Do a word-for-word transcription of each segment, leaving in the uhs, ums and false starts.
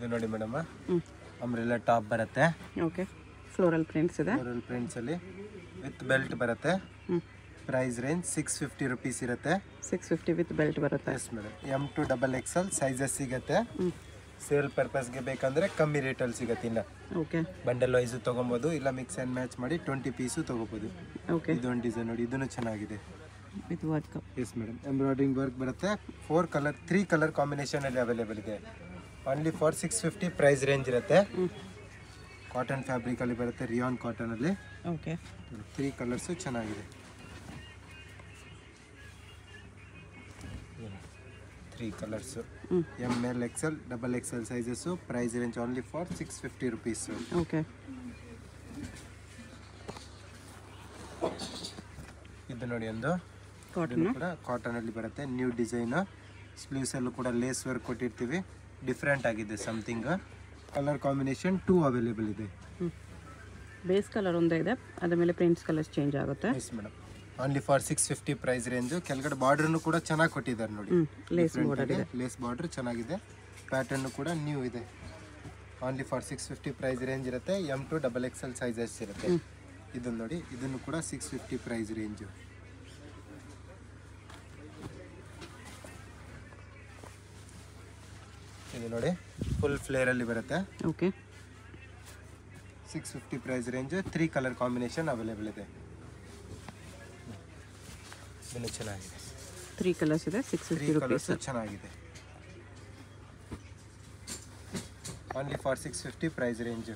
ಇದು ನೋಡಿ madam umbrella top ಬರುತ್ತೆ. ಓಕೆ, ಫ್ಲೋರಲ್ ಪ್ರಿಂಟ್ಸ್ ಇದೆ. ಫ್ಲೋರಲ್ ಪ್ರಿಂಟ್ಸ್ ಅಲ್ಲಿ ವಿತ್ ಬೆಲ್ಟ್ ಬರುತ್ತೆ. Price range six fifty rupees ಇರುತ್ತೆ. ಸಿಕ್ಸ್ ಫಿಫ್ಟಿ ವಿತ್ ಬೆಲ್ಟ್ ಬರುತ್ತೆ. Yes madam. M to double XL sizes ಸಿಗುತ್ತೆ. ಸೇಲ್ ಪರ್ಪಸ್ಗೆ ಬೇಕಂದ್ರೆ ಕಮ್ಮಿ ರೇಟಲ್ಲಿ ಸಿಗುತ್ತೆ. ಇಲ್ಲ ಓಕೆ, ಬಂಡಲ್ ವೈಸು ತೊಗೊಬೋದು, ಇಲ್ಲ ಮಿಕ್ಸ್ ಆ್ಯಂಡ್ ಮ್ಯಾಚ್ ಮಾಡಿ ಟ್ವೆಂಟಿ ಪೀಸು ತೊಗೋಬೋದು. ಓಕೆ, ಇದೊಂದು ಡಿಸೈನ್ ನೋಡಿ, ಇದನ್ನು ಚೆನ್ನಾಗಿದೆ with work. Yes madam. Embroidering work ಬರುತ್ತೆ. ಫೋರ್ ಕಲರ್ ತ್ರೀ ಕಲರ್ ಕಾಂಬಿನೇಷನಲ್ಲಿ ಅವೈಲೇಬಲ್ ಇದೆ. Only for six fifty price range ಇರುತ್ತೆ. ಕಾಟನ್ ಫ್ಯಾಬ್ರಿಕಲ್ಲಿ ಬರುತ್ತೆ, ರಿಯಾನ್ ಕಾಟನಲ್ಲಿ. ಓಕೆ, ತ್ರೀ ಕಲರ್ಸು ಚೆನ್ನಾಗಿದೆ. Three colours M L XL double XL sizes. Price range only for six fifty rupees. Okay, ಇದು ನೋಡಿ ಒಂದು ಕಾಟನ್ ಕೂಡ ಕಾಟನಲ್ಲಿ ಬರುತ್ತೆ. New design. ಸ್ಲೀವ್ಸಲ್ಲೂ ಕೂಡ ಲೇಸ್ ವರ್ಕ್ ಕೊಟ್ಟಿರ್ತೀವಿ. ಡಿಫ್ರೆಂಟ್ ಆಗಿದೆ something. Colour combination too available ಇದೆ. ಬೇಸ್ ಕಲರ್ ಒಂದೇ ಇದೆ, ಅದ್ರ ಮೇಲೆ ಪ್ರಿಂಟ್ಸ್ ಕಲರ್ಸ್ ಚೇಂಜ್ ಆಗುತ್ತೆ. Yes madam. Only for six fifty price range. ಕೆಳಗಡೆ ಬಾರ್ಡ್ರನ್ನು ಕೂಡ ಚೆನ್ನಾಗಿ ಕೊಟ್ಟಿದ್ದಾರೆ ನೋಡಿ. ಲೇಸ್ ಬಾರ್ಡರ್ ಇದೆ. ಲೇಸ್ ಬಾರ್ಡರ್ ಚೆನ್ನಾಗಿದೆ. ಪ್ಯಾಟರ್ನ್ ಕೂಡ ನ್ಯೂ ಇದೆ. Only for six fifty price range ಇರುತ್ತೆ. M to double XL sizes ಇರುತ್ತೆ. ಇದನ್ನು ನೋಡಿ, ಇದನ್ನು ಕೂಡ ಸಿಕ್ಸ್ ಫಿಫ್ಟಿ ಪ್ರೈಸ್ ರೇಂಜು. ಇದು ನೋಡಿ ಫುಲ್ ಫ್ಲೇರಲ್ಲಿ ಬರುತ್ತೆ. Okay, six fifty price range. Three colour combination available ಇದೆ. ಇದನ್ನು ಚೆನ್ನಾಗಿದೆ. ತ್ರೀ ಕಲರ್ಸ್ ಇದೆ. Six three fifty colours rupees ಚೆನ್ನಾಗಿದೆ. Only for six fifty price range.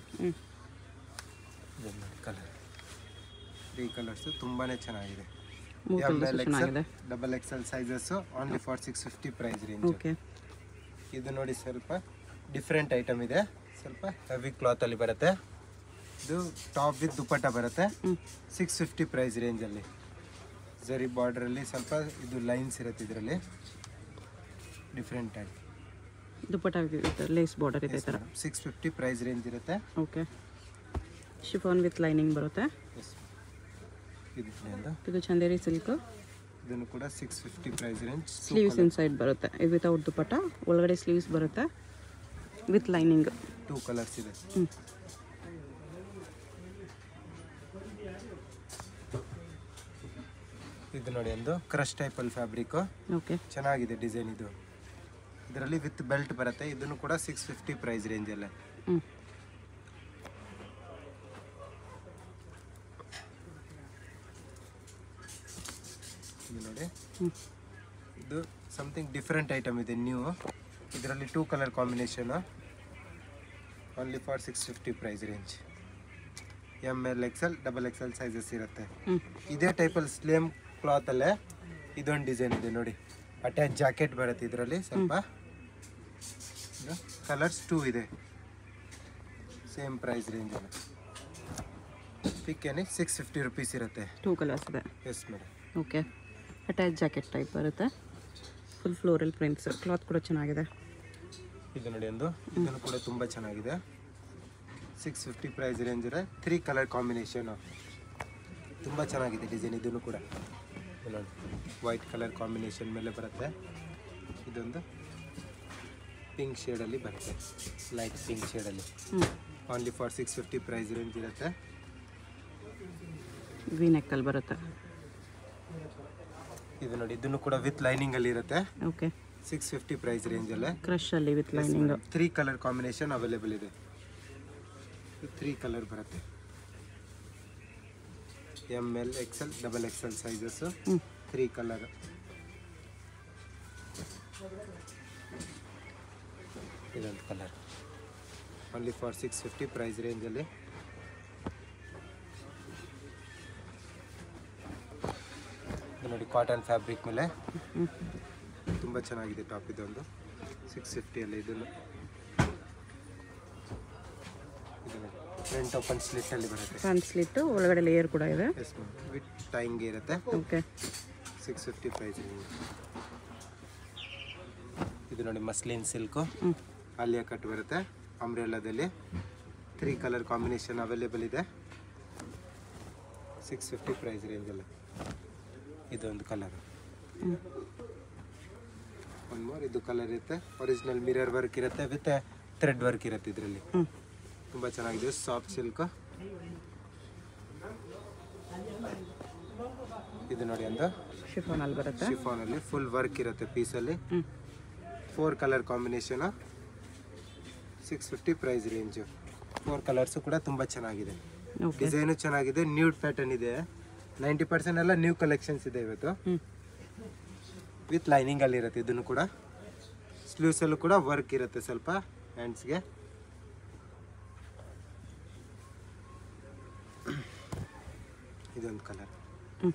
Colour three colours ತುಂಬಾ ಚೆನ್ನಾಗಿದೆ. M L XL double XL sizes. Only for six fifty price range. Okay, ಇದು ನೋಡಿ ಸ್ವಲ್ಪ ಡಿಫ್ರೆಂಟ್ ಐಟಮ್ ಇದೆ. ಸ್ವಲ್ಪ heavy ಕ್ಲಾತಲ್ಲಿ ಬರುತ್ತೆ. ಇದು ಟಾಪ್ ವಿತ್ ದುಪ್ಪಟ್ಟ ಬರುತ್ತೆ. ಸಿಕ್ಸ್ ಫಿಫ್ಟಿ ಪ್ರೈಸ್ ರೇಂಜಲ್ಲಿ. ಜರಿ ಬಾರ್ಡ್ರಲ್ಲಿ ಸ್ವಲ್ಪ ಇದು ಲೈನ್ಸ್ ಇರುತ್ತೆ. ಇದರಲ್ಲಿ ಡಿಫ್ರೆಂಟ್ ಆಗಿ ದುಪ್ಪಟ್ಟ ಲೇಸ್ ಬಾರ್ಡರ್ ಇದೆ ಥರ. ಸಿಕ್ಸ್ ಫಿಫ್ಟಿ ಪ್ರೈಸ್ ರೇಂಜ್ ಇರುತ್ತೆ. ಓಕೆ, ಶಿಫಾನ್ ವಿತ್ ಲೈನಿಂಗ್ ಬರುತ್ತೆ. ಇದು ಇದು ಚಂದೇರಿ ಸಿಲ್ಕ್. ಇದನ್ನು ಕೂಡ six fifty price range. Sleeves inside ಬರುತ್ತೆ. ಇದು ವಿತೌಟ್ ದುಪ್ಪಟ್ಟ, ಒಳಗಡೆ ಸ್ಲೀವ್ಸ್ ಬರುತ್ತೆ ವಿತ್ ಲೈನಿಂಗ್. ಟೂ ಕಲರ್ಸ್ ಇದೆ. ಇದು ನೋಡಿ ಒಂದು ಕ್ರಶ್ ಟೈಪಲ್ಲಿ ಫ್ಯಾಬ್ರಿಕ್. ಓಕೆ, ಚೆನ್ನಾಗಿದೆ ಡಿಸೈನ್. ಇದು ಇದರಲ್ಲಿ ವಿತ್ ಬೆಲ್ಟ್ ಬರುತ್ತೆ. ಇದನ್ನು ಕೂಡ ಸಿಕ್ಸ್ ಫಿಫ್ಟಿ ಪ್ರೈಸ್ ರೇಂಜಲ್ಲೇ. ಇದು ನೋಡಿ, ಇದು ಸಮಥಿಂಗ್ ಡಿಫ್ರೆಂಟ್ ಐಟಮ್ ಇದೆ ನ್ಯೂ. ಇದರಲ್ಲಿ two colour combination. Only for six fifty price range. M L XL double XL sizes ಇರುತ್ತೆ. ಇದೇ ಟೈಪಲ್ಲಿ ಸ್ಲೇಮ್ ಕ್ಲಾತಲ್ಲೇ ಇದೊಂದು ಡಿಸೈನ್ ಇದೆ ನೋಡಿ. ಅಟ್ಯಾಚ್ ಜಾಕೆಟ್ ಬರುತ್ತೆ ಇದರಲ್ಲಿ. ಸ್ವಲ್ಪ ಕಲರ್ಸ್ ಟೂ ಇದೆ. Same price range. Pick any six fifty rupees ಇರುತ್ತೆ. ಟೂ ಕಲರ್ಸ್ ಇದೆ. Yes madam. Okay, attach jacket type ಬರುತ್ತೆ. Full floral prints. ಕ್ಲಾತ್ ಕೂಡ ಚೆನ್ನಾಗಿದೆ. ಇದು ನೋಡಿ ಒಂದು, ಇದನ್ನು ಕೂಡ ತುಂಬ ಚೆನ್ನಾಗಿದೆ. ಸಿಕ್ಸ್ ಫಿಫ್ಟಿ ಪ್ರೈಸ್ ರೇಂಜ್ ಇದೆ. ತ್ರೀ ಕಲರ್ ಕಾಂಬಿನೇಷನು ತುಂಬ ಚೆನ್ನಾಗಿದೆ ಡಿಸೈನ್. ಇದನ್ನು ಕೂಡ ನೋಡಿ, ವೈಟ್ ಕಲರ್ ಕಾಂಬಿನೇಷನ್ ಮೇಲೆ ಬರುತ್ತೆ. ಇದೊಂದು ಪಿಂಕ್ ಶೇಡಲ್ಲಿ ಬರುತ್ತೆ, ಲೈಟ್ ಪಿಂಕ್ ಶೇಡಲ್ಲಿ. Only for six fifty price range ಇರುತ್ತೆ. ವಿ ನೆಕ್ಕಲ್ಲಿ ಬರುತ್ತೆ. ಇದು ನೋಡಿ, ಇದನ್ನು ಕೂಡ ವಿತ್ ಲೈನಿಂಗಲ್ಲಿ ಇರುತ್ತೆ. ಓಕೆ, ಸಿಕ್ಸ್ ಫಿಫ್ಟಿ ಪ್ರೈಸ್ ರೇಂಜಲ್ಲೇ. ಕ್ರಶಲ್ಲಿ with lining. Three colour combination available ಇದೆ. ತ್ರೀ ಕಲರ್ ಬರುತ್ತೆ. M L XL double XL sizes. Three colour. ಇದೊಂದು colour. Only for six fifty price ರೇಂಜಲ್ಲಿ. ನೋಡಿ, ಕಾಟನ್ ಫ್ಯಾಬ್ರಿಕ್ ಮೇಲೆ ತುಂಬ ಚೆನ್ನಾಗಿದೆ ಟಾಪ್. ಇದೊಂದು ಸಿಕ್ಸ್ ಫಿಫ್ಟಿಯಲ್ಲಿ. ಇದನ್ನು ಫ್ರಂಟ್ ಓಪನ್ ಸ್ಲಿಟ್ ಅಲ್ಲಿ ಬರುತ್ತೆ. ಫ್ರಂಟ್ ಸ್ಲಿಟ್, ಒಳಗಡೆ ಲೇಯರ್ ಕೂಡ ಇದೆ. ಎಸ್ ಮ್ಯಾಮ್, ವಿತ್ ಟೈಂಗ್ ಇರುತ್ತೆ. Okay, six fifty price. ಇದು ನೋಡಿ ಮಸ್ಲಿನ್ ಸಿಲ್ಕು. ಆಲಿಯಾ ಕಟ್ ಬರುತ್ತೆ ಅಂಬ್ರೆಲಾದಲ್ಲಿ. ತ್ರೀ ಕಲರ್ ಕಾಂಬಿನೇಷನ್ ಅವೈಲೇಬಲ್ ಇದೆ. ಸಿಕ್ಸ್ ಫಿಫ್ಟಿ ಪ್ರೈಸ್ ರೇಂಜಲ್ಲಿ. ಇದೊಂದು ಕಲರ್. ಒನ್ ಮೋರ್, ಇದು ಕಲರ್ ಇರುತ್ತೆ. ಒರಿಜಿನಲ್ ಮಿರರ್ ವರ್ಕ್ ಇರುತ್ತೆ ವಿತ್ ಥ್ರೆಡ್ ವರ್ಕ್ ಇರುತ್ತೆ ಇದರಲ್ಲಿ. ಹ್ಞೂ ತುಂಬ ಚೆನ್ನಾಗಿದೆ. Soft silk. ಇದು ನೋಡಿ ಒಂದು ಶಿಫಾನಲ್ಲಿ ಬರುತ್ತೆ. ಶಿಫಾನಲ್ಲಿ ಫುಲ್ ವರ್ಕ್ ಇರುತ್ತೆ ಪೀಸಲ್ಲಿ. ಹ್ಞೂ four colour combination, six fifty price range. Four colours ಕೂಡ ತುಂಬ ಚೆನ್ನಾಗಿದೆ. ಓಕೆ ಡಿಸೈನು ಚೆನ್ನಾಗಿದೆ. ನ್ಯೂಡ್ ಪ್ಯಾಟರ್ನ್ ಇದೆ. ನೈಂಟಿ ಪರ್ಸೆಂಟ್ ಎಲ್ಲ ನ್ಯೂ ಕಲೆಕ್ಷನ್ಸ್ ಇದೆ ಇವತ್ತು. ಹ್ಞೂ ವಿತ್ ಲೈನಿಂಗಲ್ಲಿ ಇರುತ್ತೆ. ಇದನ್ನು ಕೂಡ ಸ್ಲೀವ್ಸಲ್ಲೂ ಕೂಡ ವರ್ಕ್ ಇರುತ್ತೆ ಸ್ವಲ್ಪ ಹ್ಯಾಂಡ್ಸ್ಗೆ. ಇದೊಂದು ಕಲರ್. ಹ್ಞೂ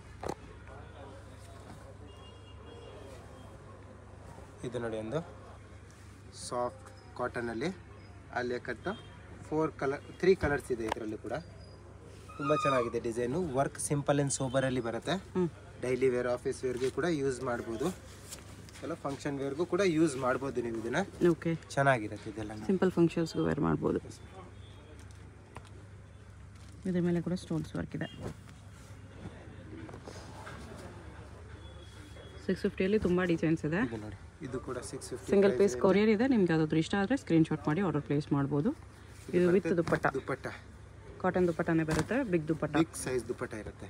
ಇದು ನೋಡಿ ಒಂದು ಸಾಫ್ಟ್ ಕಾಟನಲ್ಲಿ ಅಲ್ಲೇ ಕಟ್ಟು ಫೋರ್ ಕಲರ್ ತ್ರೀ ಕಲರ್ಸ್ ಇದೆ ಇದರಲ್ಲಿ ಕೂಡ. ತುಂಬ ಚೆನ್ನಾಗಿದೆ ಡಿಸೈನು. ವರ್ಕ್ ಸಿಂಪಲ್ ಆ್ಯಂಡ್ ಸೋಬರಲ್ಲಿ ಬರುತ್ತೆ. ಹ್ಞೂ ಡೈಲಿ ವೇರ್, ಆಫೀಸ್ ವೇರ್ಗೆ ಕೂಡ ಯೂಸ್ ಮಾಡ್ಬೋದು. ಎಲ್ಲ ಫಂಕ್ಷನ್ ವೇರ್ಗೂ ಕೂಡ ಯೂಸ್ ಮಾಡ್ಬೋದು ನೀವು ಇದನ್ನು. ಓಕೆ ಚೆನ್ನಾಗಿರುತ್ತೆ ಇದೆಲ್ಲ. ಸಿಂಪಲ್ ಫಂಕ್ಷನ್ಸ್ಗೂ ವೇರ್ ಮಾಡ್ಬೋದು. ಇದ್ರ ಮೇಲೆ ಕೂಡ ಸ್ಟೋನ್ಸ್ ವರ್ಕ್ ಇದೆ. ಸಿಕ್ಸ್ ಫಿಫ್ಟಿಯಲ್ಲಿ ತುಂಬ ಡಿಸೈನ್ಸ್ ಇದೆ. ಇದು ನೋಡಿ, ಇದು ಕೂಡ six fifty. Single piece courier ಇದೆ. ನಿಮ್ಗೆ ಯಾವುದಾದ್ರು ಇಷ್ಟ ಆದರೆ ಸ್ಕ್ರೀನ್ಶಾಟ್ ಮಾಡಿ ಆರ್ಡರ್ ಪ್ಲೇಸ್ ಮಾಡ್ಬೋದು. ಇದು ವಿತ್ ದುಪ್ಪಟ್ಟ, ದುಪ್ಪಟ್ಟ ಕಾಟನ್ ದುಪ್ಪಟ್ಟನೇ ಬರುತ್ತೆ. Big dupatta, big size dupatta ಇರುತ್ತೆ.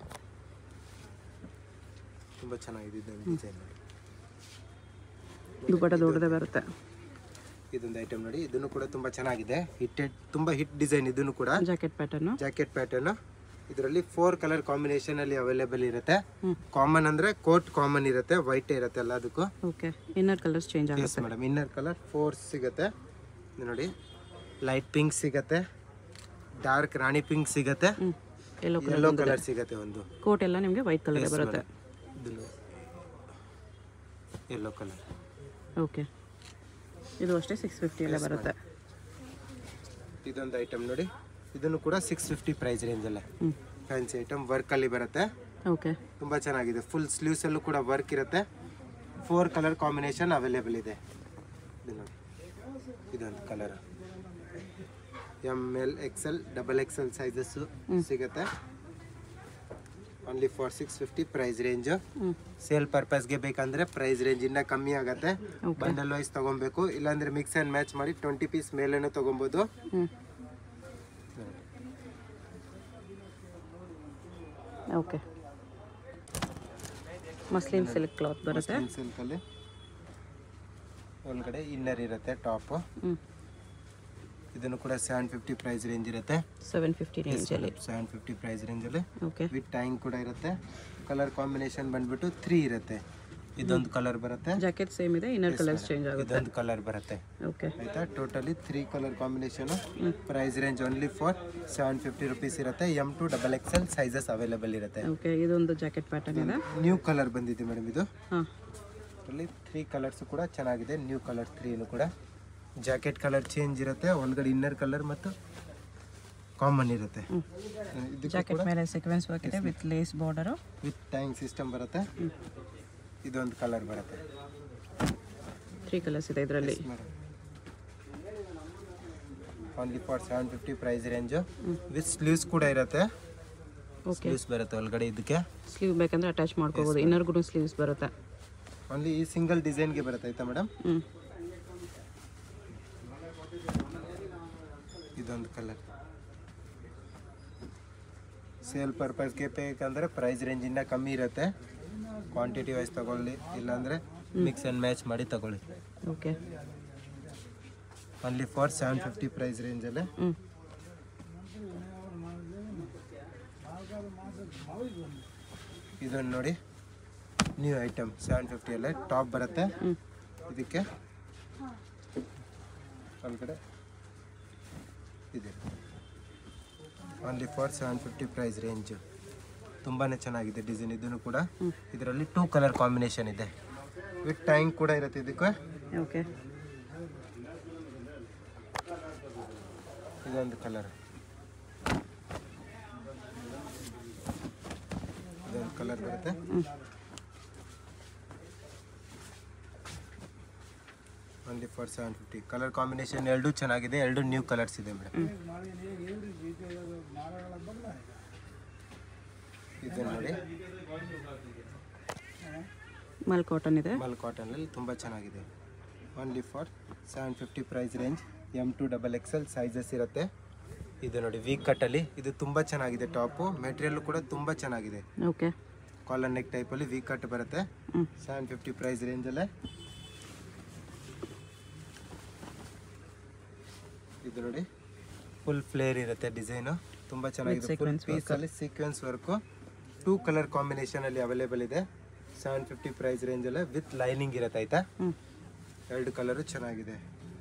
ತುಂಬ ಚೆನ್ನಾಗಿದೆ ಇದೊಂದು ಡಿಸೈನ್ ನೋಡಿ. ದುಪ್ಪಟ್ಟ ದೊಡ್ಡದೇ ಬರುತ್ತೆ. ಇದೊಂದು ಐಟಮ್ ನೋಡಿ, ಇದನ್ನು ಕೂಡ ತುಂಬ ಚೆನ್ನಾಗಿದೆ. ಹಿಟ್ಟೆಡ್ ತುಂಬ ಹಿಟ್ ಡಿಸೈನ್. ಇದನ್ನು ಕೂಡ ಜಾಕೆಟ್ ಪ್ಯಾಟರ್ನು. Jacket pattern. ಇದರಲ್ಲಿ ಫೋರ್ ಕಲರ್ ಕಾಂಬಿನೇಷನ್ ಅಲ್ಲಿ ಅವೈಲೇಬಲ್ ಇರುತ್ತೆ. ಹ್ಮ್. ಕಾಮನ್ ಅಂದ್ರೆ ಕೋಟ್ ಕಾಮನ್ ಇರುತ್ತೆ, ವೈಟ್ ಇರುತ್ತೆ ಎಲ್ಲದಕ್ಕೂ. ಓಕೆ ಇನ್ನರ್ ಕಲರ್ಸ್ ಚೇಂಜ್ ಎಸ್ ಆಗುತ್ತೆ. ಮೇಡಮ್, ಇನ್ನರ್ ಕಲರ್ ಫೋರ್ ಸಿಗುತ್ತೆ. ಇದು ನೋಡಿ, ಲೈಟ್ ಪಿಂಕ್ ಸಿಗತ್ತೆ, ಡಾರ್ಕ್ ರಾಣಿ ಪಿಂಕ್ ಸಿಗತ್ತೆ, ಹ್ಞೂ ಎಲ್ಲೋ ಯೆಲ್ಲೋ ಕಲರ್ ಕಲರ್ ಸಿಗತ್ತೆ ಒಂದು. ಕೋಟ್ ಎಲ್ಲ ನಿಮಗೆ ವೈಟ್ ಕಲರ್ Yes, ಬರುತ್ತೆ. ಇದು ಯೆಲ್ಲೋ ಕಲರ್. ಓಕೆ ಇದು ಅಷ್ಟೇ ಸಿಕ್ಸ್ ಫಿಫ್ಟಿಯಲ್ಲೇ ಬರುತ್ತೆ. ಇದೊಂದು ಐಟಮ್ ನೋಡಿ, ಇದನ್ನು ಕೂಡ ಸಿಕ್ಸ್ ಫಿಫ್ಟಿ ಪ್ರೈಸ್ ರೇಂಜಲ್ಲೇ. ಹ್ಞೂ ಫ್ಯಾನ್ಸಿ ಐಟಮ್ ವರ್ಕಲ್ಲಿ ಬರುತ್ತೆ. ಓಕೆ ತುಂಬ ಚೆನ್ನಾಗಿದೆ. ಫುಲ್ ಸ್ಲೀವ್ಸಲ್ಲೂ ಕೂಡ ವರ್ಕ್ ಇರುತ್ತೆ. ಫೋರ್ ಕಲರ್ ಕಾಂಬಿನೇಷನ್ ಅವೈಲೇಬಲ್ ಇದೆ. ಇದು ನೋಡಿ, ಇದೊಂದು colour M L XL double XL sizes ಸಿಗುತ್ತೆ. Only for six fifty price range. ಹ್ಞೂ ಸೇಲ್ ಪರ್ಪಸ್ಗೆ ಬೇಕಂದರೆ ಪ್ರೈಸ್ ರೇಂಜ್ ಇನ್ನೂ ಕಮ್ಮಿ ಆಗುತ್ತೆ. Okay. ಬಂಡಲ್ ವೈಸ್ ತೊಗೊಬೇಕು, ಇಲ್ಲಾಂದರೆ ಮಿಕ್ಸ್ ಆ್ಯಂಡ್ ಮ್ಯಾಚ್ ಮಾಡಿ ಟ್ವೆಂಟಿ ಪೀಸ್ ಮೇಲೇನೂ ತೊಗೊಬೋದು. ಹ್ಞೂ ಓಕೆ ಮಸ್ಲಿನ್ ಸಿಲ್ಕ್ ಕ್ಲಾತ್ ಬರುತ್ತೆ. ಸಿಲ್ಕಲ್ಲಿ ಒಳಗಡೆ ಇನ್ನರ್ ಇರುತ್ತೆ ಟಾಪು. ಹ್ಞೂ ಇದನ್ನು ಕೂಡ ಸೆವೆನ್ ಫಿಫ್ಟಿ ಪ್ರೈಸ್ ರೇಂಜ್ ಇರುತ್ತೆ. ಸೆವೆನ್ ಫಿಫ್ಟಿ ರೇಂಜಲ್ಲಿ. ಸೆವೆನ್ ಫಿಫ್ಟಿ ಪ್ರೈಸ್ ರೇಂಜಲ್ಲಿ ಓಕೆ ವಿತ್ ಟ್ಯಾಂಗ್ ಕೂಡ ಇರುತ್ತೆ. ಕಲರ್ ಕಾಂಬಿನೇಷನ್ ಬಂದ್ಬಿಟ್ಟು ತ್ರೀ ಇರುತ್ತೆ. ಇದೊಂದು ಕಲರ್ ಬರುತ್ತೆ, ಜಾಕೆಟ್ ಸೇಮ್ ಇದೆ, ಇನ್ನರ್ ಕಲರ್ಸ್ ಚೇಂಜ್ ಆಗುತ್ತೆ. ಇದೊಂದು ಕಲರ್ ಬರುತ್ತೆ. ಓಕೆ ಆಯ್ತಾ, totally three colour combination. Price range only for seven fifty rupees ಇರುತ್ತೆ. M to double XL sizes available ಇರುತ್ತೆ. ಓಕೆ ಇದೊಂದು ಜಾಕೆಟ್ ಪ್ಯಾಟರ್ನ್ ಇದೆ. ನ್ಯೂ ಕಲರ್ ಬಂದಿದೆ ಮೇಡಮ್ ಇದು. ಹಾಂ ಅಲ್ಲಿ ತ್ರೀ ಕಲರ್ಸ್ ಕೂಡ ಚೆನ್ನಾಗಿದೆ. ನ್ಯೂ ಕಲರ್ ತ್ರೀನು ಕೂಡ ಜಾಕೆಟ್ ಕಲರ್ ಚೇಂಜ್ ಇರುತ್ತೆ. ಒಳಗಡೆ ಇನ್ನರ್ ಕಲರ್ ಮತ್ತು ಕಾಮನ್ ಇರುತ್ತೆ. ಇದಕ್ಕೆ ಜಾಕೆಟ್ ಮೇಲೆ ಸೀಕ್ವೆನ್ಸ್ ವರ್ಕ್ ಇದೆ ವಿತ್ ಲೇಸ್ ಬಾರ್ಡರು. ವಿತ್ ಟ್ಯಾಂಗ್ ಸಿಸ್ಟಮ್ ಬರುತ್ತೆ. ಇದೊಂದು ಕಲರ್ ಬರುತ್ತೆ. ತ್ರೀ ಕಲರ್ಸ್ ಇದೆ ಇದರಲ್ಲಿ. Only for seven fifty price range. With sleeves ಕೂಡ ಇರುತ್ತೆ. ಓಕೆ ಸ್ಲೀವ್ಸ್ ಬರುತ್ತೆ ಒಳಗಡೆ. ಇದಕ್ಕೆ ಸ್ಲೀವ್ ಬೇಕಂದ್ರೆ ಅಟ್ಯಾಚ್ ಮಾಡ್ಕೋಬೋದು. ಇನ್ನರ್ ಕೂಡ ಸ್ಲೀವ್ಸ್ ಬರುತ್ತೆ. ಓನ್ಲಿ ಈ ಸಿಂಗಲ್ ಡಿಸೈನ್ಗೆ ಬರುತ್ತೆ. ಆಯ್ತಾ ಮೇಡಮ್, ಹ್ಞೂ ಇದೊಂದು ಕಲರ್. ಸೇಲ್ ಪರ್ಪಸ್ಗೆ ಬೇಕಂದರೆ ಪ್ರೈಸ್ ರೇಂಜ್ ಇನ್ನೂ ಕಮ್ಮಿ ಇರುತ್ತೆ. ಕ್ವಾಂಟಿಟಿ ವೈಸ್ ತಗೊಳ್ಳಿ, ಇಲ್ಲಾಂದರೆ ಮಿಕ್ಸ್ ಆ್ಯಂಡ್ ಮ್ಯಾಚ್ ಮಾಡಿ ತಗೊಳ್ಳಿ. Okay only for seven fifty price ರೇಂಜಲ್ಲೇ. ಹ್ಞೂ ಇದನ್ನು ನೋಡಿ, ನ್ಯೂ ಐಟಮ್ ಸೆವೆನ್ ಫಿಫ್ಟಿಯಲ್ಲೇ ಟಾಪ್ ಬರುತ್ತೆ. ಹ್ಞೂ ಇದಕ್ಕೆ ಒಳಗಡೆ ಇದೆ. Only for seven fifty price range. ತುಂಬಾ ಚೆನ್ನಾಗಿದೆ ಡಿಸೈನ್. ಇದನ್ನು ಕೂಡ ಇದರಲ್ಲಿ ಟೂ ಕಲರ್ ಕಾಂಬಿನೇಷನ್ ಇದೆ. ವಿತ್ ಟ್ಯಾಂಗ್ ಕೂಡ ಇರುತ್ತೆ ಇದಕ್ಕೆ. ಓಕೆ ಇದೊಂದು ಕಲರ್, ಇದೊಂದು ಕಲರ್ ಬರುತ್ತೆ. Only for seven fifty. Colour combination ಎರಡು ಚೆನ್ನಾಗಿದೆ. ಎರಡು ನ್ಯೂ ಕಲರ್ಸ್ ಇದೆ ಮೇಡಮ್. ಇದು ನೋಡಿ, ಮಲ್ ಕಾಟನ್ ಇದೆ. ಮಲ್ ಕಾಟನಲ್ಲಿ ತುಂಬ ಚೆನ್ನಾಗಿದೆ. Only for seven fifty price range. M to double XL sizes ಇರುತ್ತೆ. ಇದು ನೋಡಿ ವಿ ಕಟ್ಟಲ್ಲಿ ಇದು ತುಂಬ ಚೆನ್ನಾಗಿದೆ ಟಾಪು, ಮೆಟೀರಿಯಲ್ ಕೂಡ ತುಂಬ ಚೆನ್ನಾಗಿದೆ. ಓಕೆ, ಕಾಲರ್ ನೆಕ್ ಟೈಪಲ್ಲಿ ವಿ ಕಟ್ ಬರುತ್ತೆ. ಹ್ಞೂ ಸೆವೆನ್ ಫಿಫ್ಟಿ ಪ್ರೈಸ್ ರೇಂಜಲ್ಲೇ. ಇದು ನೋಡಿ ಫುಲ್ ಫ್ಲೇರ್ ಇರುತ್ತೆ ಡಿಸೈನು, ತುಂಬ ಚೆನ್ನಾಗಿದೆ. ಫುಲ್ ಪೀಸಲ್ಲಿ ಸೀಕ್ವೆನ್ಸ್ ವರ್ಕು ಟೂ ಕಲರ್ ಕಾಂಬಿನೇಷನಲ್ಲಿ ಅವೈಲೇಬಲ್ ಇದೆ. ಸೆವೆನ್ ಫಿಫ್ಟಿ ಪ್ರೈಸ್ ರೇಂಜಲ್ಲೇ ವಿತ್ ಲೈನಿಂಗ್ ಇರುತ್ತೆ ಆಯಿತಾ. ಹ್ಞೂ ಎರಡು ಕಲರು ಚೆನ್ನಾಗಿದೆ.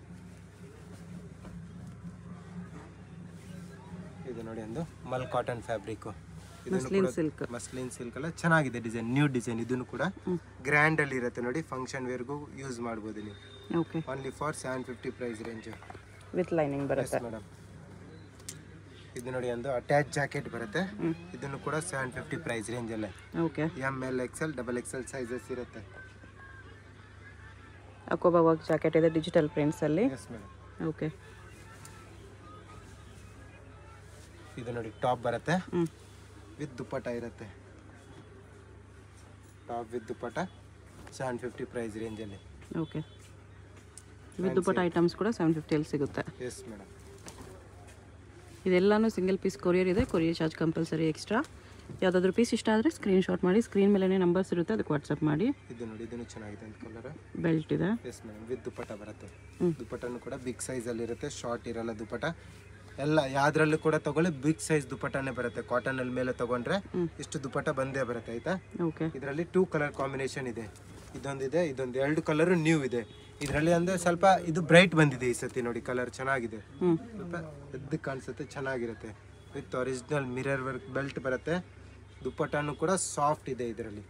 ಇದು ನೋಡಿ ಒಂದು ಮಲ್ cotton fabric, muslin silk, muslin silk ಎಲ್ಲ ಚೆನ್ನಾಗಿದೆ ಡಿಸೈನ್, ನ್ಯೂ ಡಿಸೈನ್. ಇದನ್ನು ಕೂಡ ಗ್ರ್ಯಾಂಡ್ ಅಲ್ಲಿ ಇರುತ್ತೆ ನೋಡಿ, ಫಂಕ್ಷನ್ ವೇರ್ಗೂ ಯೂಸ್ ಮಾಡ್ಬೋದು ನೀವು. Okay, only for seven fifty price range with lining ಬರುತ್ತೆ ಮೇಡಮ್. ಇದು ನೋಡಿ ಒಂದು ಅಟ್ಯಾಚ್ ಜಾಕೆಟ್ ಬರುತ್ತೆ. ಇದನ್ನು ಕೂಡ ಸೆವೆನ್ ಫಿಫ್ಟಿ ಪ್ರೈಸ್ ರೇಂಜ್ ಅಲ್ಲೇ. Okay, M L XL double XL sizes ಇರುತ್ತೆ. ಅಕೋಬಾ ವರ್ಕ್ ಜಾಕೆಟ್ ಇದೆ ಡಿಜಿಟಲ್ ಪ್ರಿಂಟ್ಸ್ ಅಲ್ಲಿ. Yes madam. ಓಕೆ, ಇದು ನೋಡಿ ಟಾಪ್ ಬರುತ್ತೆ ಹ್ಞೂ ವಿತ್ ದುಪ್ಪಟ ಇರುತ್ತೆ. Top with dupatta seven fifty price ರೇಂಜಲ್ಲಿ. ಓಕೆ, ವಿತ್ ದುಪ್ಪಟ ಐಟಮ್ಸ್ ಕೂಡ ಸೆವೆನ್ ಫಿಫ್ಟಿಯಲ್ಲಿ ಸಿಗುತ್ತೆ. Yes madam. ಇದೆಲ್ಲನೂ ಸಿಂಗಲ್ ಪೀಸ್ ಕೊರಿಯರ್ ಇದೆ, ಕೊರಿಯರ್ ಚಾರ್ಜ್ ಕಂಪಲ್ಸರಿ ಎಕ್ಸ್ಟ್ರಾ. ಯಾವುದಾದ್ರೂ ಪೀಸ್ ಇಷ್ಟ ಆದರೆ ಸ್ಕ್ರೀನ್ ಶಾಟ್ ಮಾಡಿ, ಸ್ಕ್ರೀನ್ ಮೇಲೆ ನಂಬರ್ಸ್ ಇರುತ್ತೆ ಅದಕ್ಕೆ ವಾಟ್ಸಪ್ ಮಾಡಿ. ಇದು ನೋಡಿ ಇದನ್ನು ಚೆನ್ನಾಗಿದೆ ಅಂತ ಕಲರ್. ಬೆಲ್ಟ್ ಇದೆ. ಎಸ್ ಮೇಡಮ್, ವಿತ್ ದುಪ್ಪಟ ಬರುತ್ತೆ. ಹ್ಮ್. ದುಪ್ಪಟನು ಕೂಡ ಬಿಗ್ ಸೈಜಲ್ಲಿ ಇರುತ್ತೆ, ಶಾರ್ಟ್ ಇರಲ್ಲ ದುಪ್ಪಟ. ಎಲ್ಲ ಯಾವ್ದ್ರಲ್ಲೂ ಕೂಡ ತಗೊಳ್ಳಿ ಬಿಗ್ ಸೈಜ್ ದುಪ್ಪಟನೇ ಬರುತ್ತೆ. ಕಾಟನ್ ಅಲ್ಲಿ ಮೇಲೆ ತಗೊಂಡ್ರೆ ಇಷ್ಟು ದುಪ್ಪಟ ಬಂದೇ ಬರುತ್ತೆ ಆಯ್ತಾ. ಓಕೆ, ಇದರಲ್ಲಿ ಟೂ ಕಲರ್ ಕಾಂಬಿನೇಷನ್ ಇದೆ, ಇದೊಂದಿದೆ ಇದೊಂದು, ಎರಡು ಕಲರ್ ನ್ಯೂ ಇದೆ ಇದರಲ್ಲಿ. ಅಂದ್ರೆ ಸ್ವಲ್ಪ ಇದು ಬ್ರೈಟ್ ಬಂದಿದೆ ಈ ಸತಿ ನೋಡಿ, ಕಲರ್ ಚೆನ್ನಾಗಿದೆ, ಹ್ಞೂ ಸ್ವಲ್ಪ ಎದ್ದು ಕಾಣಿಸುತ್ತೆ, ಚೆನ್ನಾಗಿರುತ್ತೆ. With original mirror work belt ಬರುತ್ತೆ. ದುಪ್ಪಟನು ಕೂಡ ಸಾಫ್ಟ್ ಇದೆ ಇದರಲ್ಲಿ.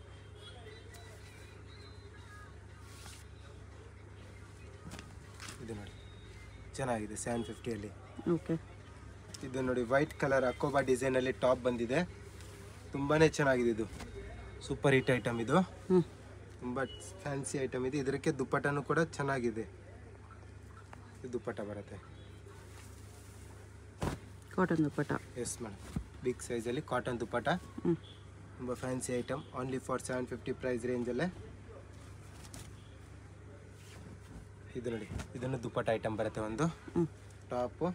ಇದು ನೋಡಿ ಚೆನ್ನಾಗಿದೆ ಸೆವೆನ್ ಫಿಫ್ಟಿಯಲ್ಲಿ. ಓಕೆ, ಇದು ನೋಡಿ ವೈಟ್ ಕಲರ್ ಅಕೋಬಾ ಡಿಸೈನಲ್ಲಿ ಟಾಪ್ ಬಂದಿದೆ, ತುಂಬಾ ಚೆನ್ನಾಗಿದೆ. ಇದು ಸೂಪರ್ ಹಿಟ್ ಐಟಮ್, ಇದು ಹ್ಞೂ ತುಂಬ ಫ್ಯಾನ್ಸಿ ಐಟಮ್ ಇದೆ. ಇದಕ್ಕೆ ದುಪ್ಪಟನು ಕೂಡ ಚೆನ್ನಾಗಿದೆ, ಇದು ದುಪ್ಪಟ ಬರುತ್ತೆ. Cotton dupatta. Yes madam, big ಸೈಜಲ್ಲಿ ಕಾಟನ್ ದುಪ್ಪಟ, ಹ್ಞೂ ತುಂಬ fancy item. Only for seven fifty price ರೇಂಜಲ್ಲೇ. ಇದು ನೋಡಿ ಇದನ್ನು ದುಪ್ಪಟ ಐಟಮ್ ಬರುತ್ತೆ, ಒಂದು ಹ್ಞೂ ಟಾಪು.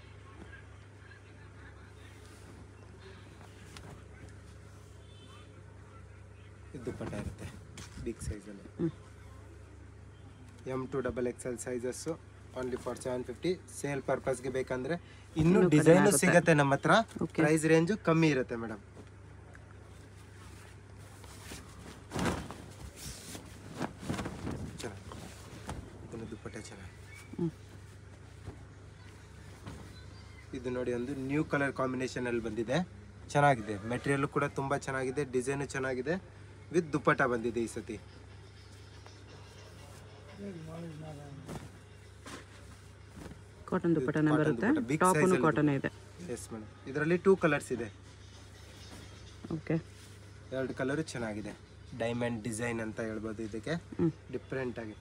ಇದು ದುಪ್ಪಟ ಇರುತ್ತೆ ಬಿಗ್ ಸೈಜಲ್ಲಿ. ಹ್ಞೂ M to double XL sizes only for seven fifty. Sale ಪರ್ಪಸ್ಗೆ ಬೇಕಂದ್ರೆ ಇನ್ನೂ ಡಿಸೈನು ಸಿಗುತ್ತೆ ನಮ್ಮ ಹತ್ರ, ಪ್ರೈಸ್ ರೇಂಜು ಕಮ್ಮಿ ಇರುತ್ತೆ ಮೇಡಮ್. ಚೆನ್ನಾಗಿ ಇದನ್ನು ದುಪ್ಪಟ ಚೆನ್ನಾಗಿ. ಹ್ಞೂ ಇದು ನೋಡಿ ಒಂದು ನ್ಯೂ ಕಲರ್ ಕಾಂಬಿನೇಷನ್ ಅಲ್ಲಿ ಬಂದಿದೆ, ಚೆನ್ನಾಗಿದೆ. ಮೆಟೀರಿಯಲ್ ಕೂಡ ತುಂಬ ಚೆನ್ನಾಗಿದೆ, ಡಿಸೈನು ಚೆನ್ನಾಗಿದೆ, ವಿತ್ ದುಪ್ಪಟ ಬಂದಿದೆ ಈ ಸತಿ. ಕಾಟನ್ ದುಪ್ಪಟನೇ ಬರುತ್ತೆ, ಟಾಪನು ಕಾಟನ್ ಇದೆ. ಎಸ್ ಮೇಡಮ್, ಇದರಲ್ಲಿ ಟೂ ಕಲರ್ಸ್ ಇದೆ. ಓಕೆ, ಎರಡು ಕಲರು ಚೆನ್ನಾಗಿದೆ. ಡೈಮಂಡ್ ಡಿಸೈನ್ ಅಂತ ಹೇಳ್ಬೋದು ಇದಕ್ಕೆ, ಹ್ಞೂ ಡಿಫ್ರೆಂಟ್ ಆಗಿ.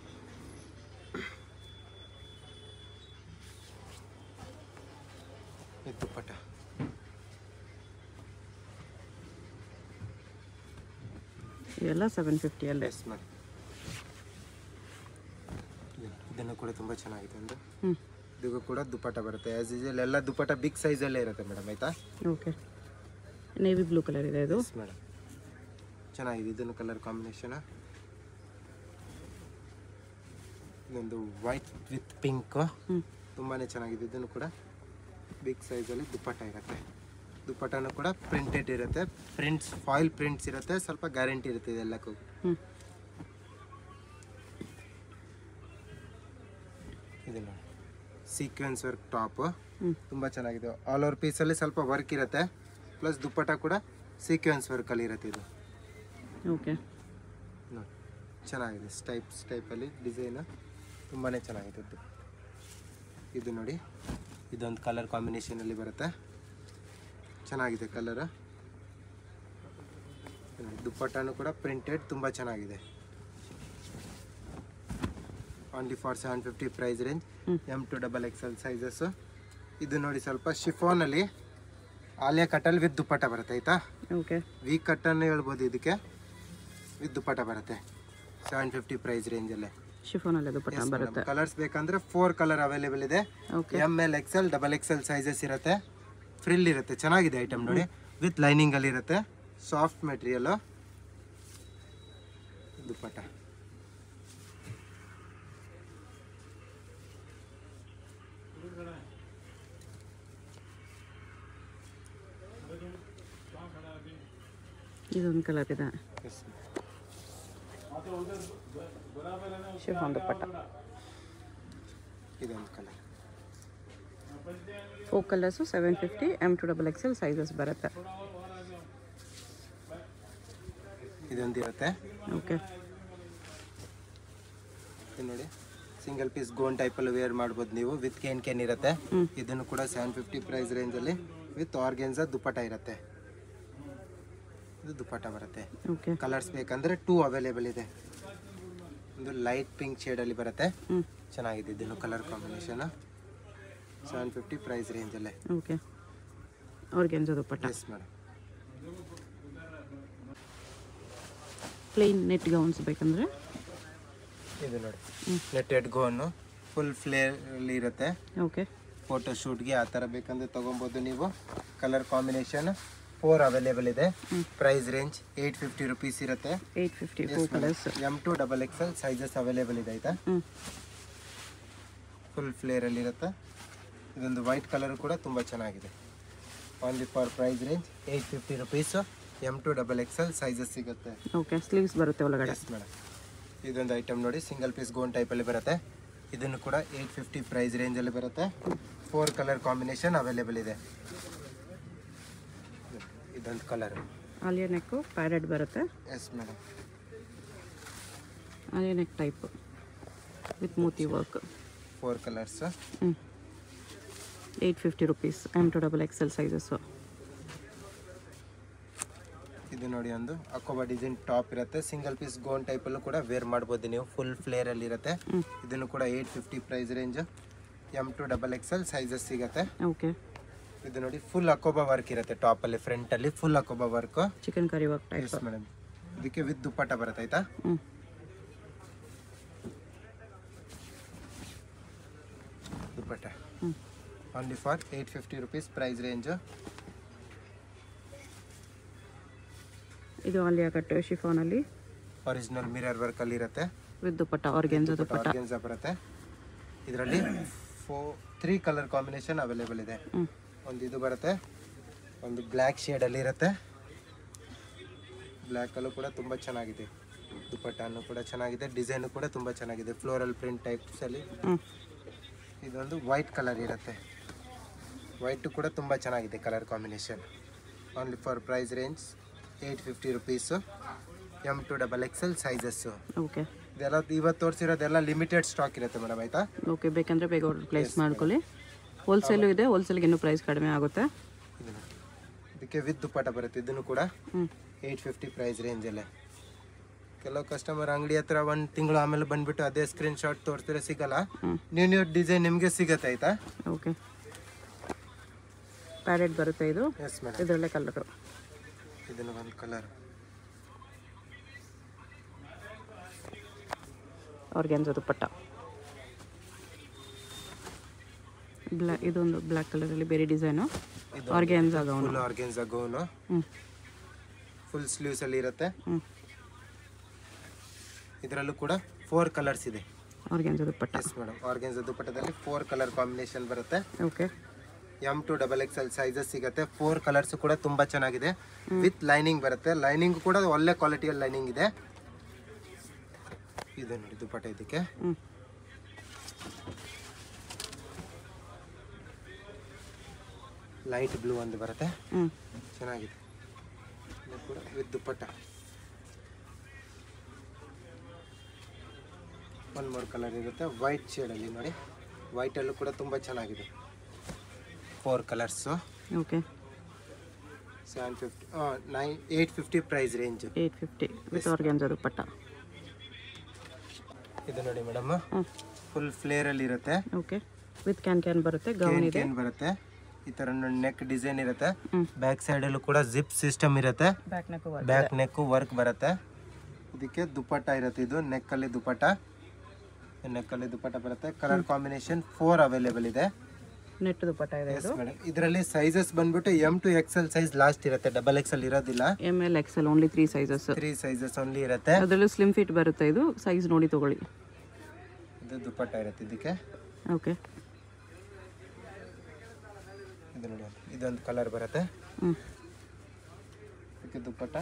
ಇದು ದುಪ್ಪಟ. ಇವೆಲ್ಲ ಸೆವೆನ್ ಫಿಫ್ಟಿಯಲ್ಲೇ. ಎಸ್ ಮೇಡಮ್, ಇದನ್ನು ಕೂಡ ತುಂಬ ಚೆನ್ನಾಗಿದೆ. ಒಂದು ಹ್ಞೂ ಇದಕ್ಕೂ ಕೂಡ ದುಪ್ಪಟ ಬರುತ್ತೆ ಆ್ಯಸ್ ಯೂಶುವಲ್. ಎಲ್ಲ ದುಪ್ಪಟ ಬಿಗ್ ಸೈಜಲ್ಲೇ ಇರುತ್ತೆ ಮೇಡಮ್ ಆಯಿತಾ. ಓಕೆ, ನೇವಿ ಬ್ಲೂ ಕಲರ್ ಇದೆ ಇದು. ಎಸ್ ಮೇಡಮ್, ಚೆನ್ನಾಗಿದೆ. ಇದನ್ನು ಕಲರ್ ಕಾಂಬಿನೇಷನ್, ಇದೊಂದು ವೈಟ್ ವಿತ್ ಪಿಂಕ್, ಹ್ಞೂ ತುಂಬಾ ಚೆನ್ನಾಗಿದೆ. ಇದನ್ನು ಕೂಡ ಬಿಗ್ ಸೈಜಲ್ಲಿ ದುಪ್ಪಟ ಇರುತ್ತೆ. ದುಪ್ಪಟನೂ ಕೂಡ ಪ್ರಿಂಟೆಡ್ ಇರುತ್ತೆ, ಪ್ರಿಂಟ್ಸ್ ಫಾಯಿಲ್ ಪ್ರಿಂಟ್ಸ್ ಇರುತ್ತೆ, ಸ್ವಲ್ಪ ಗ್ಯಾರಂಟಿ ಇರುತ್ತೆ ಇದೆಲ್ಲಕ್ಕೂ. ಹ್ಞೂ ಇದು ನೋಡಿ ಸೀಕ್ವೆನ್ಸ್ ವರ್ಕ್ ಟಾಪ್, ಹ್ಞೂ ತುಂಬ ಚೆನ್ನಾಗಿದೆ. ಆಲ್ ಓವರ್ ಪೀಸಲ್ಲಿ ಸ್ವಲ್ಪ ವರ್ಕ್ ಇರುತ್ತೆ, ಪ್ಲಸ್ ದುಪ್ಪಟ ಕೂಡ ಸೀಕ್ವೆನ್ಸ್ ವರ್ಕಲ್ಲಿ ಇರುತ್ತೆ. ಇದು ಓಕೆ, ನೋಡಿ ಚೆನ್ನಾಗಿದೆ, ಸ್ಟೈಪ್ ಸ್ಟೈಪಲ್ಲಿ ಡಿಸೈನು ತುಂಬಾ ಚೆನ್ನಾಗಿದೆ. ಇದು ಇದು ನೋಡಿ ಇದೊಂದು ಕಲರ್ ಕಾಂಬಿನೇಷನಲ್ಲಿ ಬರುತ್ತೆ, ಚೆನ್ನಾಗಿದೆ ಕಲರ್. ದುಪ್ಪಟ್ಟನು ಕೂಡ ಪ್ರಿಂಟೆಡ್, ತುಂಬ ಚೆನ್ನಾಗಿದೆ. Only for seven fifty price range. M to double XL sizes. ಇದು ನೋಡಿ ಸ್ವಲ್ಪ ಶಿಫಾನಲ್ಲಿ ಆಲಿಯಾ ಕಟ್ಟಲ್ಲಿ ವಿತ್ ದುಪ್ಪಟ್ಟ ಬರುತ್ತೆ ಆಯಿತಾ. ಓಕೆ, ವಿ ಕಟ್ಟನ್ನು ಹೇಳ್ಬೋದು ಇದಕ್ಕೆ, ವಿತ್ ದುಪ್ಪಟ್ಟ ಬರುತ್ತೆ. ಸೆವೆನ್ ಫಿಫ್ಟಿ ಪ್ರೈಸ್ ರೇಂಜಲ್ಲೇ. ಶಿಫಾನಲ್ಲಿ ದುಪಟ್ಟ ಬರುತ್ತೆ. ಕಲರ್ಸ್ ಬೇಕಂದ್ರೆ ಫೋರ್ ಕಲರ್ ಅವೈಲೇಬಲ್ ಇದೆ. Okay, M L XL double XL sizes ಇರುತ್ತೆ. ಫ್ರಿಲ್ ಇರುತ್ತೆ, ಚೆನ್ನಾಗಿದೆ ಐಟಮ್ ನೋಡಿ. ವಿತ್ ಲೈನಿಂಗ್ ಅಲ್ಲಿ ಇರುತ್ತೆ, ಸಾಫ್ಟ್ ಮೆಟೀರಿಯಲ್ ದುಪ್ಪಟ್ಟ. ಇದೊಂದು ಕಲರ್ ಇದೆ, ಶಿಫಾನ್ ದುಪಟ್ಟ. ಇದೊಂದು colour, four colours seven fifty M to double XL sizes ಬರುತ್ತೆ. ಇದೊಂದು ಇರುತ್ತೆ. ಓಕೆ, ಇದು ನೋಡಿ ಸಿಂಗಲ್ ಪೀಸ್ ಗೋನ್ ಟೈಪಲ್ಲಿ ವೇರ್ ಮಾಡ್ಬೋದು ನೀವು. ವಿತ್ ಕೇನ್ ಕೇನ್ ಇರುತ್ತೆ. ಇದನ್ನು ಕೂಡ ಸೆವೆನ್ ಫಿಫ್ಟಿ ಪ್ರೈಸ್ ರೇಂಜಲ್ಲಿ ವಿತ್ ಆರ್ಗೆನ್ಸಾ ದುಪ್ಪಟ್ಟ ಇರುತ್ತೆ. ಇದು ದುಪ್ಪಟ್ಟ ಬರುತ್ತೆ. ಓಕೆ, ಕಲರ್ಸ್ ಬೇಕಂದ್ರೆ ಟೂ ಅವೈಲೇಬಲ್ ಇದೆ. ಒಂದು ಲೈಟ್ ಪಿಂಕ್ ಶೇಡಲ್ಲಿ ಬರುತ್ತೆ, ಚೆನ್ನಾಗಿದೆ. ಇದನ್ನು colour combination seven fifty price ರೇಂಜಲ್ಲೇ. Okay, organza dupatta. Yes madam. Plain net gowns ಬೇಕಂದ್ರೆ ಇದು ನೋಡಿ ನೆಟ್ಟೆಡ್ ಗೋನು ಫುಲ್ ಫ್ಲೇರ್ ಅಲ್ಲಿ ಇರುತ್ತೆ. ಓಕೆ, ಫೋಟೋ ಶೂಟ್ಗೆ ಆ ಥರ ಬೇಕಂದ್ರೆ ತೊಗೊಬೋದು ನೀವು. ಕಲರ್ ಕಾಂಬಿನೇಷನ್ ಫೋರ್ ಅವೈಲೇಬಲ್ ಇದೆ. Price range eight fifty rupees ಇರುತ್ತೆ. Eight fifty four colours. M to double XL sizes available ಇದೆ ಆಯಿತಾ. ಫುಲ್ ಫ್ಲೇರಲ್ಲಿ ಇರುತ್ತೆ. ಇದೊಂದು ವೈಟ್ ಕಲರ್ ಕೂಡ ತುಂಬ ಚೆನ್ನಾಗಿದೆ. Only for price range eight fifty rupees. M to double XL sizes ಸಿಗುತ್ತೆ. ಓಕೆ, ಸ್ಲೀವ್ಸ್ ಬರುತ್ತೆ ಒಳಗಡೆ. Yes madam. ಇದೊಂದು ಐಟಮ್ ನೋಡಿ ಸಿಂಗಲ್ ಪೀಸ್ ಗೋನ್ ಟೈಪಲ್ಲಿ ಬರುತ್ತೆ. ಇದನ್ನು ಕೂಡ ಏಯ್ಟ್ ಫಿಫ್ಟಿ ಪ್ರೈಸ್ ರೇಂಜಲ್ಲಿ ಬರುತ್ತೆ. ಫೋರ್ ಕಲರ್ ಕಾಂಬಿನೇಷನ್ ಅವೈಲೇಬಲ್ ಇದೆ. ಇದೊಂದು ಕಲರ್ ಆಲಿಯಾ ನೆಕ್ಕು ಪ್ಯಾಡೆಡ್ ಬರುತ್ತೆ. Yes madam. Alia neck type with ಮೋತಿ ವರ್ಕ್. Four colours. ಹ್ಞೂ, eight fifty rupees M to double XL sizes. ಇದು ನೋಡಿ ಒಂದು ಅಕೋಬಾ ಡಿಸೈನ್ ಟಾಪ್ ಇರುತ್ತೆ. ಸಿಂಗಲ್ ಪೀಸ್ ಗೋನ್ ಟೈಪಲ್ಲೂ ಕೂಡ ವೇರ್ ಮಾಡ್ಬೋದು ನೀವು. ಫುಲ್ ಫ್ಲೇರಲ್ಲಿ ಇರುತ್ತೆ. ಇದನ್ನು ಕೂಡ eight fifty price range. M to double XL sizes ಸಿಗುತ್ತೆ. ಓಕೆ, ಇದು ನೋಡಿ ಫುಲ್ ಅಕೋಬಾ ವರ್ಕ್ ಇರುತ್ತೆ. ಟಾಪಲ್ಲಿ ಫ್ರಂಟಲ್ಲಿ ಫುಲ್ ಅಕೋಬಾ work. Chicken curry work type. Yes madam. ಇದಕ್ಕೆ ವಿತ್ ದುಪ್ಪಟ್ಟ ಬರುತ್ತೆ ಆಯ್ತಾ. ಹ್ಞೂ, ದುಪ್ಪಟ್ಟ ಹ್ಞೂ, only for eight fifty rupees price range. ಇದು ಆಲಿಯಾ ಕಟ್ ಶಿಫಾನಲ್ಲಿ ಒರಿಜಿನಲ್ ಮಿರರ್ ವರ್ಕಲ್ಲಿ ಇರುತ್ತೆ. With dupatta organza dupatta. Organza ಬರುತ್ತೆ. ಇದರಲ್ಲಿ four three colour combination available ಇದೆ. ಒಂದು ಇದು ಬರುತ್ತೆ, ಒಂದು ಬ್ಲ್ಯಾಕ್ ಶೇಡಲ್ಲಿ ಇರುತ್ತೆ. ಬ್ಲ್ಯಾಕಲ್ಲೂ ಕೂಡ ತುಂಬ ಚೆನ್ನಾಗಿದೆ. ದುಪಟ್ಟನು ಕೂಡ ಚೆನ್ನಾಗಿದೆ. ಡಿಸೈನು ಕೂಡ ತುಂಬ ಚೆನ್ನಾಗಿದೆ. ಫ್ಲೋರಲ್ ಪ್ರಿಂಟ್ ಟೈಪ್ಸಲ್ಲಿ. ಇದೊಂದು ವೈಟ್ ಕಲರ್ ಇರುತ್ತೆ. ವೈಟು ಕೂಡ ತುಂಬ ಚೆನ್ನಾಗಿದೆ colour combination. Only for price range eight fifty rupees. M to double XL sizes. Okay, ಇದೆಲ್ಲ ಇವತ್ತು ತೋರಿಸಿರೋದೆಲ್ಲ ಲಿಮಿಟೆಡ್ ಸ್ಟಾಕ್ ಇರುತ್ತೆ ಮೇಡಮ್ ಆಯಿತಾ. ಓಕೆ, ಬೇಕಂದರೆ ಬೇಗ ಆರ್ಡರ್ ಪ್ಲೇಸ್ ಮಾಡ್ಕೊಳ್ಳಿ. ಹೋಲ್ಸೇಲು ಇದೆ, ಹೋಲ್ಸೇಲ್ಗೆ ಇನ್ನೂ ಪ್ರೈಸ್ ಕಡಿಮೆ ಆಗುತ್ತೆ. ಇದಕ್ಕೆ ವಿತ್ ದುಪ್ಪಟ್ಟ ಬರುತ್ತೆ. ಇದನ್ನು ಕೂಡ ಹ್ಞೂ, ಏಯ್ಟ್ ಫಿಫ್ಟಿ ಪ್ರೈಸ್ ರೇಂಜಲ್ಲೇ. ಕೆಲವು ಕಸ್ಟಮರ್ ಅಂಗಡಿ ಹತ್ರ ಒಂದು ತಿಂಗಳು ಆಮೇಲೆ ಬಂದುಬಿಟ್ಟು ಅದೇ ಸ್ಕ್ರೀನ್ ಶಾಟ್ ತೋರಿಸಿದ್ರೆ ಸಿಗಲ್ಲ. ನ್ಯೂ ನ್ಯೂ ಡಿಸೈನ್ ನಿಮಗೆ ಸಿಗುತ್ತೆ ಆಯಿತಾ. ಓಕೆ, ಪ್ಯಾಡೆಡ್ ಬರುತ್ತೆ ಇದು. Yes madam. ಇದರಲ್ಲೇ ಕಲರು. ಇದನ್ನು ಒಂದು ಕಲರ್ ಆರ್ಗೆನ್ಸಾ ದುಪಟ್ಟ. ಬ್ಲಾ ಇದೊಂದು ಬ್ಲ್ಯಾಕ್ ಕಲರಲ್ಲಿ ಬೇರೆ design. Organza gown. Full organza gown. ಹ್ಞೂ, ಫುಲ್ ಸ್ಲೀವ್ಸಲ್ಲಿ ಇರುತ್ತೆ. ಹ್ಞೂ, ಇದರಲ್ಲೂ ಕೂಡ ಫೋರ್ ಕಲರ್ಸ್ ಇದೆ. Organza dupatta. Yes madam. Organza ದುಪ್ಪಟ್ಟದಲ್ಲಿ ಫೋರ್ ಕಲರ್ ಕಾಂಬಿನೇಷನ್ ಬರುತ್ತೆ. Okay, M to double X L sizes ಸಿಗುತ್ತೆ. ಫೋರ್ ಕಲರ್ಸ್ ಕೂಡ ತುಂಬ ಚೆನ್ನಾಗಿದೆ. ವಿತ್ ಲೈನಿಂಗ್ ಬರುತ್ತೆ. ಲೈನಿಂಗ್ ಕೂಡ ಒಳ್ಳೆ ಕ್ವಾಲಿಟಿಯಲ್ಲಿ ಲೈನಿಂಗ್ ಇದೆ. ಇದು ನೋಡಿ ದುಪ್ಪಟ್ಟ. ಇದಕ್ಕೆ ಹ್ಞೂ, ಲೈಟ್ ಬ್ಲೂ ಒಂದು ಬರುತ್ತೆ. ಹ್ಞೂ, ಚೆನ್ನಾಗಿದೆ. ಇದು ಕೂಡ ವಿತ್ ದುಪ್ಪಟ್ಟ. ಒನ್ ಮೂರು ಕಲರ್ ಇರುತ್ತೆ. ವೈಟ್ ಶೇಡಲ್ಲಿ ನೋಡಿ. ವೈಟಲ್ಲೂ ಕೂಡ ತುಂಬ ಚೆನ್ನಾಗಿದೆ. Four colours. Okay, seven fifty nine eight fifty price range. Eight fifty with organza dupatta. ಇದು ನೋಡಿ ಮೇಡಮ್, ಹ್ಞೂ, ಫುಲ್ ಫ್ಲೇರಲ್ಲಿ ಇರುತ್ತೆ. ಓಕೆ, ವಿತ್ ಕ್ಯಾನ್ ಕ್ಯಾನ್ ಬರುತ್ತೆ. ಗೌನ್ ಇದೆ. ಕ್ಯಾನ್ ಬರುತ್ತೆ. ಈ ಥರ ನೆಕ್ ಡಿಸೈನ್ ಇರುತ್ತೆ. ಬ್ಯಾಕ್ ಸೈಡಲ್ಲೂ ಕೂಡ ಜಿಪ್ ಸಿಸ್ಟಮ್ ಇರುತ್ತೆ. Back neck back neck work ಬರುತ್ತೆ. ಇದಕ್ಕೆ ದುಪ್ಪಟ್ಟ ಇರುತ್ತೆ. ಇದು ನೆಕ್ಕಲ್ಲಿ ದುಪ್ಪಟ್ಟ. ನೆಕ್ಕಲ್ಲಿ ದುಪ್ಪಟ್ಟ ಬರುತ್ತೆ. ಕಲರ್ ಕಾಂಬಿನೇಷನ್ ಫೋರ್ ಅವೈಲೇಬಲ್ ಇದೆ. ನೆಟ್ ದುಪ್ಪಟ್ಟ ಇದೆ ಇದು. ಮೇಡಮ್ ಇದರಲ್ಲಿ ಸೈಜಸ್ ಬಂದ್ಬಿಟ್ಟು M to XL size last ಇರುತ್ತೆ, ಡಬಲ್ ಎಕ್ಸೆಲ್ ಇರೋದಿಲ್ಲ. M L XL only three sizes. Three sizes only ಇರುತ್ತೆ. ಅದರಲ್ಲೂ ಸ್ಲಿಮ್ ಫಿಟ್ ಬರುತ್ತೆ. ಇದು ಸೈಜ್ ನೋಡಿ ತಗೊಳ್ಳಿ. ಇದು ದುಪ್ಪಟ್ಟ ಇರುತ್ತೆ ಇದಕ್ಕೆ. ಓಕೆ, ಇದು ನೋಡಿ ಇದೊಂದು ಕಲರ್ ಬರುತ್ತೆ. ಹ್ಞೂ, ಇದಕ್ಕೆ ದುಪ್ಪಟ್ಟ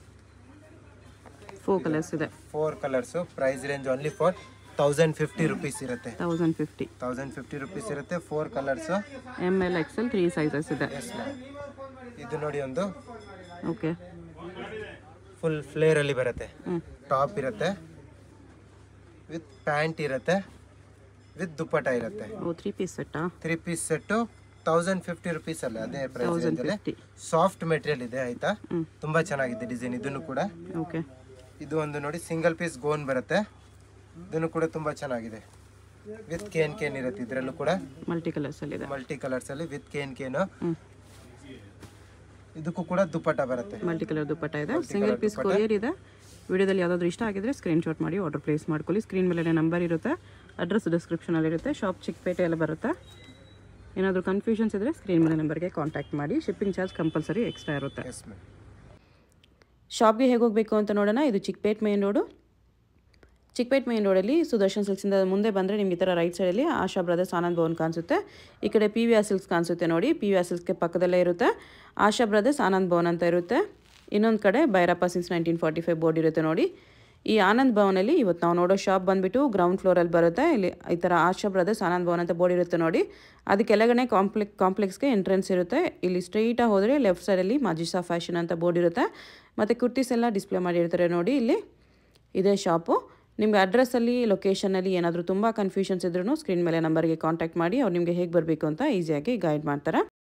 ಫೋರ್ ಕಲರ್ಸ್ ಇದೆ. Four colours. Price range only for thousand fifty rupees ಇರುತ್ತೆ. Thousand fifty thousand fifty rupees ಇರುತ್ತೆ. Four colours. M L XL three sizes ಇದೆ. Yes ma'am. ಇದು ನೋಡಿ ಒಂದು ಓಕೆ, ಫುಲ್ ಫ್ಲೇರಲ್ಲಿ ಬರುತ್ತೆ. ಹ್ಞೂ, ಟಾಪ್ ಇರುತ್ತೆ ವಿತ್ ಪ್ಯಾಂಟ್ ಇರುತ್ತೆ ವಿತ್ ದುಪ್ಪಟ್ಟ ಇರುತ್ತೆ. ಓ ತ್ರೀ ಪೀಸ್ ಸೆಟ್ಟಾ? Three piece set thousand fifty rupees ಅಲ್ಲ, ಅದೇ ಪ್ರೈಸ್ ತೌಸಂಡ್ ರೇಂಜಲ್ಲಿ. ಫಿಫ್ಟಿ. ಸಾಫ್ಟ್ ಮೆಟೀರಿಯಲ್ ಇದೆ ಆಯ್ತಾ. ಹ್ಞೂ, ತುಂಬಾ ಚೆನ್ನಾಗಿದೆ ಡಿಸೈನ್ ಇದನ್ನು ಕೂಡ. ಓಕೆ, ಇದು ಒಂದು ನೋಡಿ ಸಿಂಗಲ್ ಪೀಸ್ ಗೋನ್ ಬರುತ್ತೆ. ಇದನ್ನು ಕೂಡ ತುಂಬಾ ಚೆನ್ನಾಗಿದೆ. ವಿತ್ ಕೇನ್ ಕೇನ್ ಇರುತ್ತೆ ಇದರಲ್ಲೂ ಕೂಡ. ಮಲ್ಟಿ ಕಲರ್ಸಲ್ಲಿ ಇದೆ. ಮಲ್ಟಿ ಕಲರ್ಸ್ ಅಲ್ಲಿ ವಿತ್ ಕೇನ್ ಕೇನು. ಹ್ಞೂ, ಇದಕ್ಕೂ ಕೂಡ ದುಪ್ಪಟ್ಟ ಬರುತ್ತೆ. ಮಲ್ಟಿ ಕಲರ್ ದುಪ್ಪಟ್ಟ ಇದೆ. ಸಿಂಗಲ್ ಪೀಸ್ ಕೊರಿಯರ್ ಇದೆ. ವಿಡಿಯೋದಲ್ಲಿ ಯಾವುದಾದ್ರೂ ಇಷ್ಟ ಆಗಿದ್ರೆ ಸ್ಕ್ರೀನ್ಶಾಟ್ ಮಾಡಿ ಆರ್ಡರ್ ಪ್ಲೇಸ್ ಮಾಡ್ಕೊಳ್ಳಿ. ಸ್ಕ್ರೀನ್ ಮೇಲೆ ನಂಬರ್ ಇರುತ್ತೆ, ಅಡ್ರೆಸ್ ಡಿಸ್ಕ್ರಿಪ್ಷನಲ್ಲಿ ಇರುತ್ತೆ. ಶಾಪ್ ಚಿಕ್ಕಪೇಟೆ ಎಲ್ಲ ಬರುತ್ತೆ. ಏನಾದರೂ ಕನ್ಫ್ಯೂಷನ್ಸ್ ಇದ್ದರೆ ಸ್ಕ್ರೀನ್ ಮೇಲೆ ನಂಬರ್ಗೆ ಕಾಂಟ್ಯಾಕ್ಟ್ ಮಾಡಿ. ಶಿಪ್ಪಿಂಗ್ ಚಾರ್ಜ್ ಕಂಪಲ್ಸರಿ ಎಕ್ಸ್ಟ್ರಾ ಇರುತ್ತೆ. Yes ma'am. ಶಾಪ್ಗೆ ಹೇಗೆ ಹೋಗಬೇಕು ಅಂತ ನೋಡೋಣ. ಇದು Chickpet main road. Chickpet main ರೋಡಲ್ಲಿ ಸುದರ್ಶನ್ ಸಿಲ್ಕ್ಸಿಂದ ಮುಂದೆ ಬಂದರೆ ನಿಮ್ಗೆ ಈ ಥರ ರೈಟ್ ಸೈಡಲ್ಲಿ ಆಶಾ ಬ್ರದರ್ಸ್ ಆನಂದ್ ಭವನ್ ಕಾಣಿಸುತ್ತೆ. ಈ ಕಡೆ ಪಿ ವಿ ಆರ್ ಸಿಲ್ಕ್ಸ್ ಕಾಣಿಸುತ್ತೆ ನೋಡಿ. ಪಿ ವಿ ಆರ್ ಸಿಲ್ಕ್ಸ್ಗೆ ಪಕ್ಕದಲ್ಲೇ ಇರುತ್ತೆ ಆಶಾ ಬ್ರದರ್ಸ್ ಆನಂದ್ ಭವನ್ ಅಂತ ಇರುತ್ತೆ. ಇನ್ನೊಂದು ಕಡೆ Bhairappa since nineteen forty five board ಇರುತ್ತೆ ನೋಡಿ. ಈ ಆನಂದ್ ಭವನಲ್ಲಿ ಇವತ್ತು ನಾವು ನೋಡೋ ಶಾಪ್ ಬಂದುಬಿಟ್ಟು ಗ್ರೌಂಡ್ ಫ್ಲೋರಲ್ಲಿ ಬರುತ್ತೆ. ಇಲ್ಲಿ ಈ ಥರ ಆಶಾ ಬ್ರದರ್ಸ್ ಆನಂದ್ ಭವನ್ ಅಂತ ಬೋರ್ಡ್ ಇರುತ್ತೆ ನೋಡಿ. ಅದು ಕೆಳಗಡೆ ಕಾಂಪ್ಲೆಕ್ ಕಾಂಪ್ಲೆಕ್ಸ್ಗೆ ಎಂಟ್ರೆನ್ಸ್ ಇರುತ್ತೆ. ಇಲ್ಲಿ ಸ್ಟ್ರೈಟಾಗಿ ಹೋದರೆ ಲೆಫ್ಟ್ ಸೈಡಲ್ಲಿ ಮಾಜಿಸಾ ಫ್ಯಾಷನ್ ಅಂತ ಬೋರ್ಡ್ ಇರುತ್ತೆ. ಮತ್ತು ಕುರ್ತೀಸ್ ಎಲ್ಲ ಡಿಸ್ಪ್ಲೇ ಮಾಡಿರ್ತಾರೆ ನೋಡಿ. ಇಲ್ಲಿ ಇದೇ ಶಾಪು. ನಿಮಗೆ ಅಡ್ರೆಸ್ಸಲ್ಲಿ ಲೊಕೇಶನಲ್ಲಿ ಏನಾದರೂ ತುಂಬ ಕನ್ಫ್ಯೂಷನ್ಸ್ ಇದ್ರೂ ಸ್ಕ್ರೀನ್ ಮೇಲೆ ನಂಬರ್ಗೆ ಕಾಂಟ್ಯಾಕ್ಟ್ ಮಾಡಿ. ಅವ್ರು ನಿಮಗೆ ಹೇಗೆ ಬರಬೇಕು ಅಂತ ಈಸಿಯಾಗಿ ಗೈಡ್ ಮಾಡ್ತಾರೆ.